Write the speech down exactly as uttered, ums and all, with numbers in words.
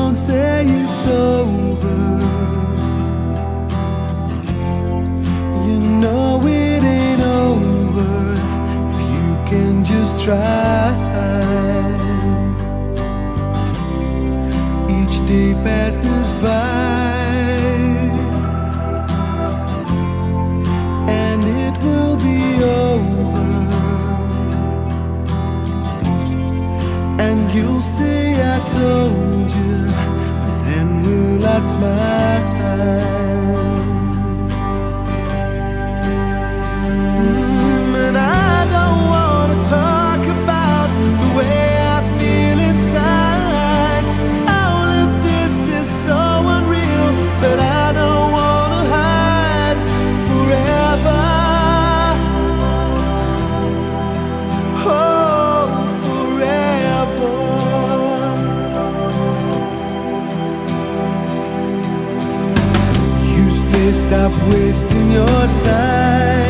don't say it's over. You know it ain't over if you can just try. Each day passes by, and it will be over, and you'll say I told you, but then will I smile? Mm, and I don't want to talk about the way I feel inside. All of this is so unreal that I don't want to hide forever. Oh, forever. You say stop wasting your time.